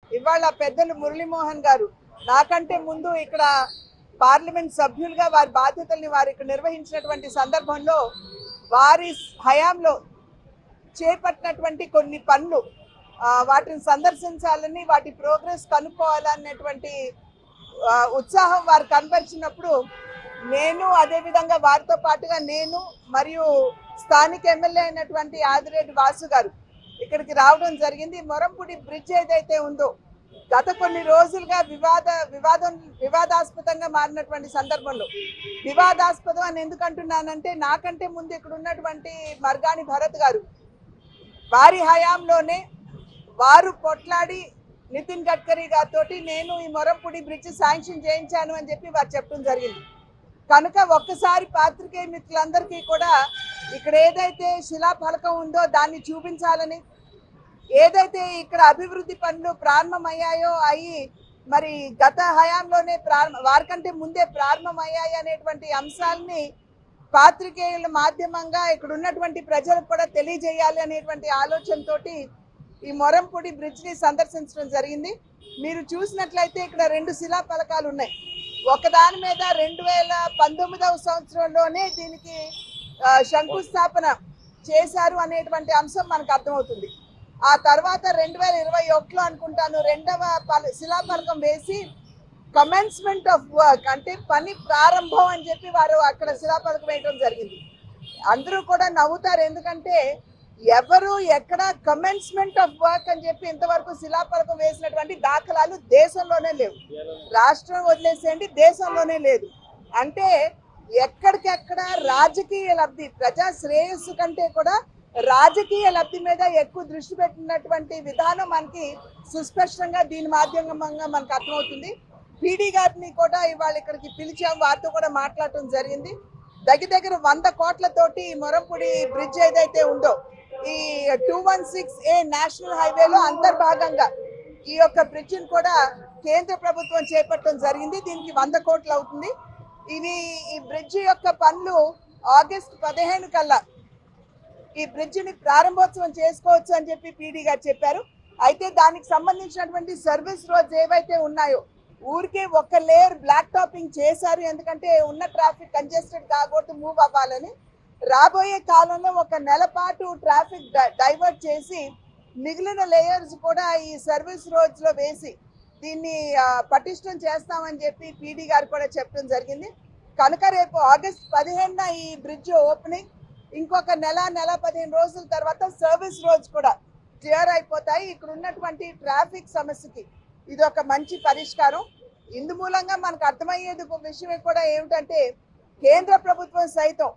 ఇవాళ పెద్దలు మురళీమోహన్ గారు నాకంటే ముందు ఇక్కడ పార్లమెంట్ సభ్యులుగా వారి బాధ్యతల్ని వారు ఇక్కడ నిర్వహించినటువంటి సందర్భంలో వారి హయాంలో చేపట్టినటువంటి కొన్ని పనులు వాటిని సందర్శించాలని వాటి ప్రోగ్రెస్ కనుక్కోవాలనేటువంటి ఉత్సాహం వారు కనబరిచినప్పుడు నేను అదేవిధంగా వారితో పాటుగా నేను మరియు స్థానిక ఎమ్మెల్యే అయినటువంటి ఆదిరెడ్డి వాసు గారు ఇక్కడికి రావడం జరిగింది. మొరంపూడి బ్రిడ్జ్ ఏదైతే ఉందో గత కొన్ని రోజులుగా వివాదాస్పదంగా మారినటువంటి సందర్భంలో, వివాదాస్పదం అని ఎందుకు అంటున్నానంటే నాకంటే ముందు ఇక్కడ ఉన్నటువంటి మర్గాని భరత్ గారు వారి హయాంలోనే వారు కొట్లాడి నితిన్ గడ్కరీ గారితో నేను ఈ మొరంపూడి బ్రిడ్జ్ శాంక్షన్ చేయించాను అని చెప్పి వారు చెప్పడం జరిగింది. కనుక ఒక్కసారి పాత్రికేయ మిత్రులందరికీ కూడా ఇక్కడ ఏదైతే శిలాఫలకం ఉందో దాన్ని చూపించాలని, ఏదైతే ఇక్కడ అభివృద్ధి పనులు ప్రారంభమయ్యాయో అయ్యి మరి గత హయాంలోనే వారికంటే ముందే ప్రారంభమయ్యాయి అనేటువంటి అంశాలని పాత్రికేయుల మాధ్యమంగా ఇక్కడ ఉన్నటువంటి ప్రజలకు కూడా తెలియజేయాలి అనేటువంటి ఆలోచనతోటి ఈ మొరంపూడి బ్రిడ్జ్ని సందర్శించడం జరిగింది. మీరు చూసినట్లయితే ఇక్కడ 2 శిలాఫలకాలు ఉన్నాయి. ఒకదాని మీద 2019వ సంవత్సరంలోనే దీనికి శంకుస్థాపన చేశారు అనేటువంటి అంశం మనకు అర్థమవుతుంది. ఆ తర్వాత 2021లో అనుకుంటాను రెండవ శిలాఫలకం వేసి కమెన్స్మెంట్ ఆఫ్ వర్క్ అంటే పని ప్రారంభం అని చెప్పి వారు అక్కడ శిలాఫలకం వేయడం జరిగింది. అందరూ కూడా నవ్వుతారు, ఎందుకంటే ఎవరు ఎక్కడ కమెన్స్మెంట్ ఆఫ్ వర్క్ అని చెప్పి ఇంతవరకు శిలాఫలకం వేసినటువంటి దాఖలాలు దేశంలోనే లేవు. రాష్ట్రం వదిలేసేయండి, దేశంలోనే లేదు. అంటే ఎక్కడికెక్కడ రాజకీయ లబ్ధి, ప్రజా శ్రేయస్సు కంటే కూడా రాజకీయ లబ్ధి మీద ఎక్కువ దృష్టి పెట్టినటువంటి విధానం మనకి సుస్పష్టంగా దీని మాధ్యమంగా మనకు అర్థమవుతుంది. పీడీ గారిని కూడా ఇవాళ ఇక్కడికి పిలిచాం, వారితో కూడా మాట్లాడటం జరిగింది. దగ్గర 100 కోట్లతోటి మొరంపూడి బ్రిడ్జ్ ఏదైతే ఉందో ఈ 216A నేషనల్ హైవేలో అంతర్భాగంగా ఈ యొక్క బ్రిడ్జిని కూడా కేంద్ర ప్రభుత్వం చేపట్టడం జరిగింది. దీనికి 100 కోట్లు అవుతుంది. ఈ బ్రిడ్జి యొక్క పనులు ఆగస్టు 15 కల్లా ఈ బ్రిడ్జిని ప్రారంభోత్సవం చేసుకోవచ్చు అని చెప్పి పీడీ గారు చెప్పారు. అయితే దానికి సంబంధించినటువంటి సర్వీస్ రోడ్స్ ఏవైతే ఉన్నాయో ఊరికే ఒక లేయర్ బ్లాక్ టాపింగ్ చేశారు, ఎందుకంటే ఉన్న ట్రాఫిక్ కంజెస్టెడ్ కాకూడదు, మూవ్ అవ్వాలని. రాబోయే కాలంలో 1 నెల పాటు ట్రాఫిక్ డైవర్ట్ చేసి మిగిలిన లేయర్స్ కూడా ఈ సర్వీస్ రోడ్స్లో వేసి దీన్ని పటిష్టం చేస్తామని చెప్పి పీడీ గారు కూడా చెప్పడం జరిగింది. కనుక రేపు ఆగస్టు 15న ఈ బ్రిడ్జ్ ఓపెనింగ్, ఇంకొక నెల 15 రోజుల తర్వాత సర్వీస్ రోడ్స్ కూడా క్లియర్ అయిపోతాయి. ఇక్కడ ఉన్నటువంటి ట్రాఫిక్ సమస్యకి ఇది ఒక మంచి పరిష్కారం. ఇందు మూలంగా మనకు అర్థమయ్యేది ఒక విషయం కూడా ఏమిటంటే కేంద్ర ప్రభుత్వం సైతం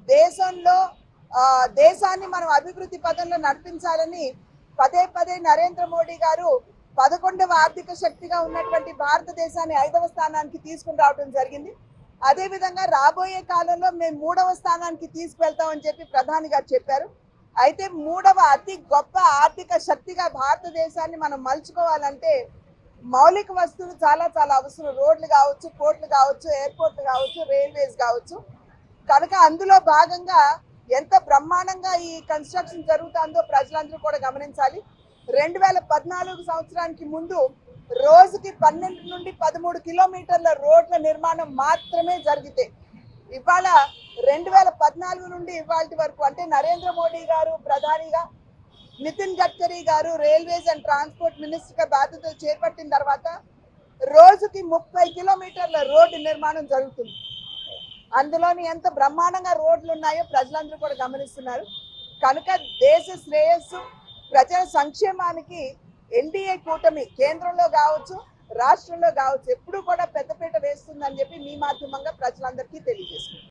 దేశాన్ని మనం అభివృద్ధి పదంలో నడిపించాలని పదే నరేంద్ర మోడీ గారు 11వ ఆర్థిక శక్తిగా ఉన్నటువంటి భారతదేశాన్ని 5వ స్థానానికి తీసుకుని రావడం జరిగింది. అదేవిధంగా రాబోయే కాలంలో మేము 3వ స్థానానికి తీసుకువెళ్తామని చెప్పి ప్రధాని గారు చెప్పారు. అయితే 3వ అతి గొప్ప ఆర్థిక శక్తిగా భారతదేశాన్ని మనం మలుచుకోవాలంటే మౌలిక వస్తువులు చాలా అవసరం. రోడ్లు కావచ్చు, పోర్ట్లు కావచ్చు, ఎయిర్పోర్ట్లు కావచ్చు, రైల్వేస్ కావచ్చు. కనుక అందులో భాగంగా ఎంత బ్రహ్మాండంగా ఈ కన్స్ట్రక్షన్ జరుగుతుందో ప్రజలందరూ కూడా గమనించాలి. 2014 సంవత్సరానికి ముందు రోజుకి 12 నుండి 13 కిలోమీటర్ల రోడ్ల నిర్మాణం మాత్రమే జరిగితే ఇవాళ 2014 నుండి ఇవాళ వరకు అంటే నరేంద్ర మోడీ గారు ప్రధానిగా, నితిన్ గడ్కరీ గారు రైల్వేస్ అండ్ ట్రాన్స్పోర్ట్ మినిస్టర్గా బాధ్యతలు చేపట్టిన తర్వాత రోజుకి 30 కిలోమీటర్ల రోడ్డు నిర్మాణం జరుగుతుంది. అందులోని ఎంత బ్రహ్మాండంగా రోడ్లు ఉన్నాయో ప్రజలందరూ కూడా గమనిస్తున్నారు. కనుక దేశ శ్రేయస్సు, ప్రజల సంక్షేమానికి ఎన్డీఏ కూటమి కేంద్రంలో కావచ్చు, రాష్ట్రంలో కావచ్చు ఎప్పుడూ కూడా పెద్దపీట వేస్తుందని చెప్పి మీ మాధ్యమంగా ప్రజలందరికీ తెలియజేస్తుంది.